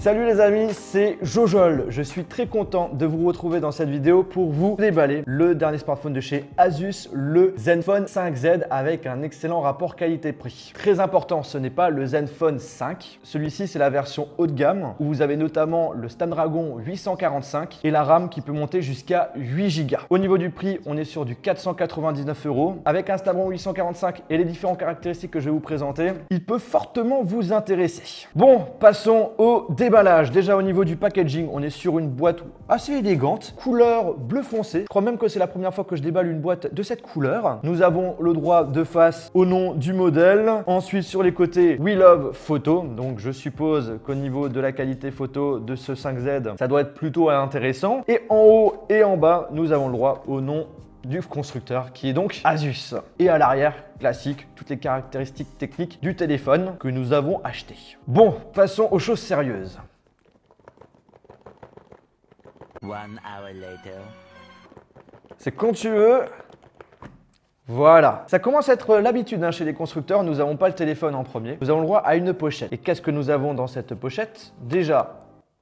Salut les amis, c'est Jojol. Je suis très content de vous retrouver dans cette vidéo pour vous déballer le dernier smartphone de chez Asus, le Zenfone 5Z avec un excellent rapport qualité-prix. Très important, ce n'est pas le Zenfone 5. Celui-ci, c'est la version haut de gamme où vous avez notamment le Snapdragon 845 et la RAM qui peut monter jusqu'à 8 Go. Au niveau du prix, on est sur du 499 € avec un Snapdragon 845 et les différentes caractéristiques que je vais vous présenter. Il peut fortement vous intéresser. Bon, passons au déballage. Déjà au niveau du packaging, on est sur une boîte assez élégante, couleur bleu foncé. Je crois même que c'est la première fois que je déballe une boîte de cette couleur. Nous avons le droit de face au nom du modèle. Ensuite sur les côtés, We Love Photo. Donc je suppose qu'au niveau de la qualité photo de ce 5Z, ça doit être plutôt intéressant. Et en haut et en bas, nous avons le droit au nom du constructeur qui est donc Asus. Et à l'arrière, classique, toutes les caractéristiques techniques du téléphone que nous avons acheté. Bon, passons aux choses sérieuses. 1 hour later. C'est quand tu veux. Voilà. Ça commence à être l'habitude chez les constructeurs. Nous n'avons pas le téléphone en premier. Nous avons le droit à une pochette. Et qu'est-ce que nous avons dans cette pochette? Déjà,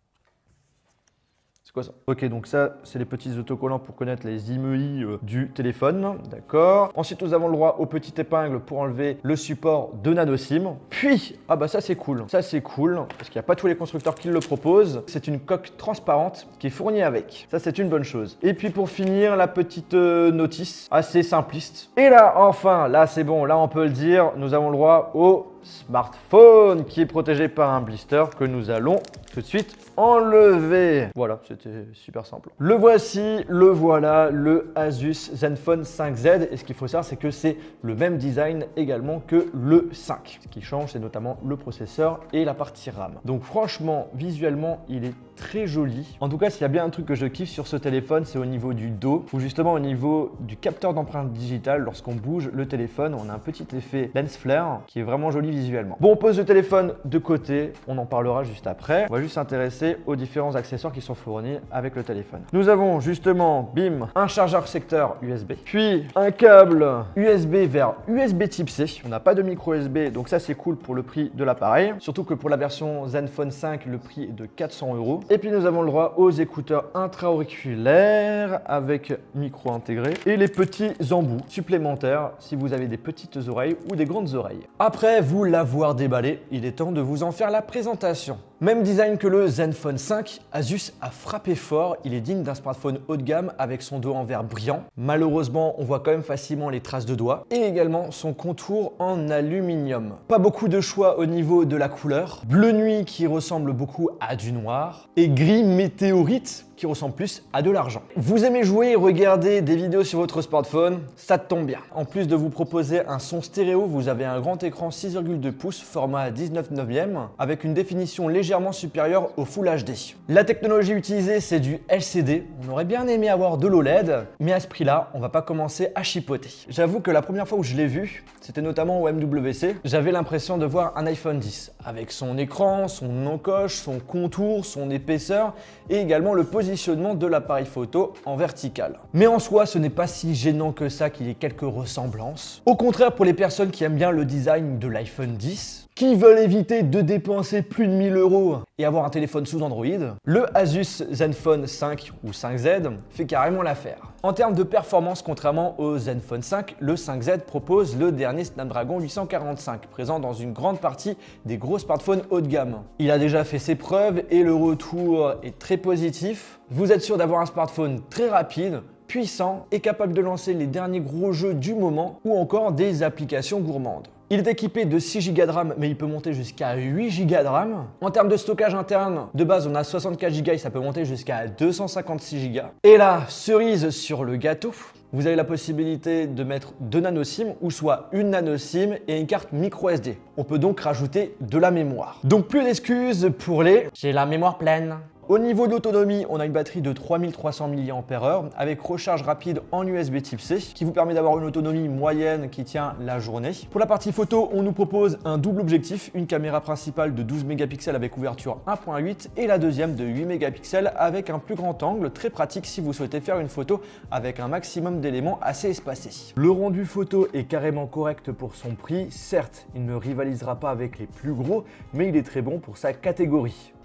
c'est quoi ça? Ok, donc ça, c'est les petits autocollants pour connaître les IMEI du téléphone. D'accord. Ensuite, nous avons le droit aux petites épingles pour enlever le support de nano SIM. Puis, ah bah ça c'est cool. Ça c'est cool parce qu'il n'y a pas tous les constructeurs qui le proposent. C'est une coque transparente qui est fournie avec. Ça, c'est une bonne chose. Et puis pour finir, la petite notice assez simpliste. Et là, enfin, là c'est bon. Là, on peut le dire. Nous avons le droit au smartphone qui est protégé par un blister que nous allons tout de suite enlever. Voilà, c'était super simple. Le voici, le voilà, le Asus Zenfone 5Z. Et ce qu'il faut savoir, c'est que c'est le même design également que le 5. Ce qui change, c'est notamment le processeur et la partie RAM. Donc franchement, visuellement, il est très joli. En tout cas, s'il y a bien un truc que je kiffe sur ce téléphone, c'est au niveau du dos, ou justement au niveau du capteur d'empreinte digitale. Lorsqu'on bouge le téléphone, on a un petit effet lens flare qui est vraiment joli visuellement. Bon, on pose le téléphone de côté, on en parlera juste après. On va juste s'intéresser aux différents accessoires qui sont fournis avec le téléphone. Nous avons justement, bim, un chargeur secteur USB, puis un câble USB vers USB type C. On n'a pas de micro USB, donc ça c'est cool pour le prix de l'appareil. Surtout que pour la version Zenfone 5, le prix est de 400 €. Et puis nous avons le droit aux écouteurs intra-auriculaires avec micro intégré et les petits embouts supplémentaires si vous avez des petites oreilles ou des grandes oreilles. Après vous l'avoir déballé, il est temps de vous en faire la présentation. Même design que le Zenfone 5, Asus a frappé fort. Il est digne d'un smartphone haut de gamme avec son dos en verre brillant. Malheureusement, on voit quand même facilement les traces de doigts et également son contour en aluminium. Pas beaucoup de choix au niveau de la couleur. Bleu nuit qui ressemble beaucoup à du noir et gris météorite qui ressemble plus à de l'argent. Vous aimez jouer et regarder des vidéos sur votre smartphone? Ça tombe bien. En plus de vous proposer un son stéréo, vous avez un grand écran 6,2 pouces format 19/9 avec une définition légèrement supérieure au Full HD. La technologie utilisée, c'est du LCD. On aurait bien aimé avoir de l'OLED, mais à ce prix-là, on va pas commencer à chipoter. J'avoue que la première fois où je l'ai vu, c'était notamment au MWC. J'avais l'impression de voir un iPhone 10 avec son écran, son encoche, son contour, son épaisseur et également le positionnement de l'appareil photo en vertical. Mais en soi, ce n'est pas si gênant que ça qu'il y ait quelques ressemblances. Au contraire, pour les personnes qui aiment bien le design de l'iPhone 10, qui veulent éviter de dépenser plus de 1000 € et avoir un téléphone sous Android, le Asus Zenfone 5 ou 5Z fait carrément l'affaire. En termes de performance, contrairement au Zenfone 5, le 5Z propose le dernier Snapdragon 845, présent dans une grande partie des gros smartphones haut de gamme. Il a déjà fait ses preuves et le retour est très positif. Vous êtes sûr d'avoir un smartphone très rapide, puissant et capable de lancer les derniers gros jeux du moment ou encore des applications gourmandes. Il est équipé de 6 Go de RAM, mais il peut monter jusqu'à 8 Go de RAM. En termes de stockage interne, de base, on a 64 Go et ça peut monter jusqu'à 256 Go. Et là, cerise sur le gâteau, vous avez la possibilité de mettre 2 nano SIM ou soit une nano SIM et une carte micro SD. On peut donc rajouter de la mémoire. Donc plus d'excuses pour les « j'ai la mémoire pleine ». Au niveau de l'autonomie, on a une batterie de 3300 mAh avec recharge rapide en USB type C qui vous permet d'avoir une autonomie moyenne qui tient la journée. Pour la partie photo, on nous propose un double objectif, une caméra principale de 12 mégapixels avec ouverture 1.8 et la deuxième de 8 mégapixels avec un plus grand angle, très pratique si vous souhaitez faire une photo avec un maximum d'éléments assez espacés. Le rendu photo est carrément correct pour son prix, certes il ne rivalisera pas avec les plus gros, mais il est très bon pour sa catégorie.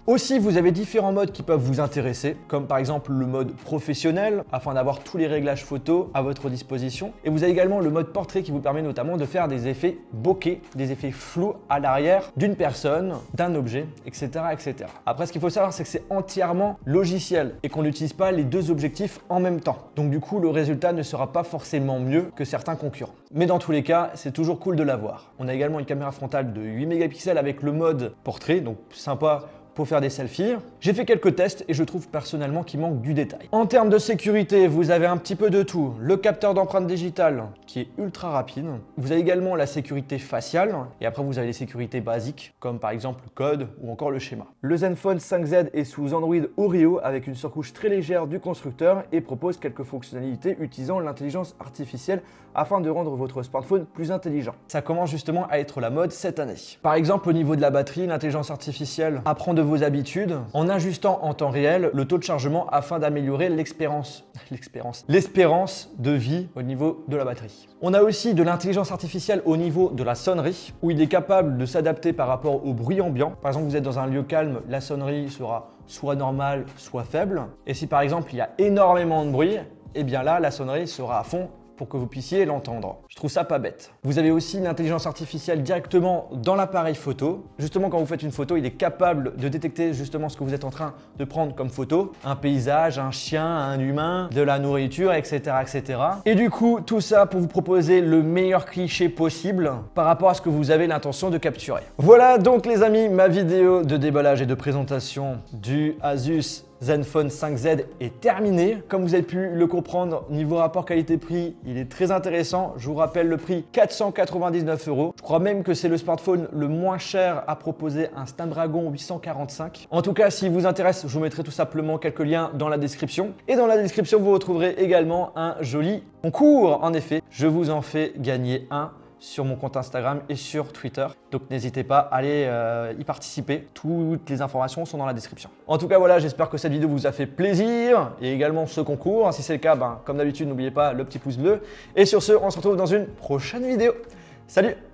Aussi, vous avez différents modes qui peuvent vous intéresser, comme par exemple le mode professionnel, afin d'avoir tous les réglages photos à votre disposition. Et vous avez également le mode portrait qui vous permet notamment de faire des effets bokeh, des effets flous à l'arrière d'une personne, d'un objet, etc., etc. Après, ce qu'il faut savoir, c'est que c'est entièrement logiciel et qu'on n'utilise pas les deux objectifs en même temps. Donc du coup, le résultat ne sera pas forcément mieux que certains concurrents. Mais dans tous les cas, c'est toujours cool de l'avoir. On a également une caméra frontale de 8 mégapixels avec le mode portrait, donc sympa pour faire des selfies. J'ai fait quelques tests et je trouve personnellement qu'il manque du détail. En termes de sécurité, vous avez un petit peu de tout. Le capteur d'empreinte digitale qui est ultra rapide. Vous avez également la sécurité faciale et après vous avez les sécurités basiques comme par exemple le code ou encore le schéma. Le Zenfone 5Z est sous Android Oreo avec une surcouche très légère du constructeur et propose quelques fonctionnalités utilisant l'intelligence artificielle afin de rendre votre smartphone plus intelligent. Ça commence justement à être la mode cette année. Par exemple, au niveau de la batterie, l'intelligence artificielle apprend de vos habitudes en ajustant en temps réel le taux de chargement afin d'améliorer l'espérance de vie au niveau de la batterie. On a aussi de l'intelligence artificielle au niveau de la sonnerie où il est capable de s'adapter par rapport au bruit ambiant. Par exemple, vous êtes dans un lieu calme, la sonnerie sera soit normale, soit faible. Et si par exemple il y a énormément de bruit, eh bien là, la sonnerie sera à fond pour que vous puissiez l'entendre. Je trouve ça pas bête. Vous avez aussi l'intelligence artificielle directement dans l'appareil photo. Justement, quand vous faites une photo, il est capable de détecter justement ce que vous êtes en train de prendre comme photo. Un paysage, un chien, un humain, de la nourriture, etc., etc. Et du coup, tout ça pour vous proposer le meilleur cliché possible par rapport à ce que vous avez l'intention de capturer. Voilà donc les amis, ma vidéo de déballage et de présentation du Asus Zenfone 5Z est terminé. Comme vous avez pu le comprendre, niveau rapport qualité-prix, il est très intéressant. Je vous rappelle le prix, 499 €. Je crois même que c'est le smartphone le moins cher à proposer, un Snapdragon 845. En tout cas, s'il vous intéresse, je vous mettrai tout simplement quelques liens dans la description. Et dans la description, vous retrouverez également un joli concours. En effet, je vous en fais gagner un sur mon compte Instagram et sur Twitter. Donc n'hésitez pas à aller y participer. Toutes les informations sont dans la description. En tout cas, voilà, j'espère que cette vidéo vous a fait plaisir et également ce concours. Si c'est le cas, comme d'habitude, n'oubliez pas le petit pouce bleu. Et sur ce, on se retrouve dans une prochaine vidéo. Salut!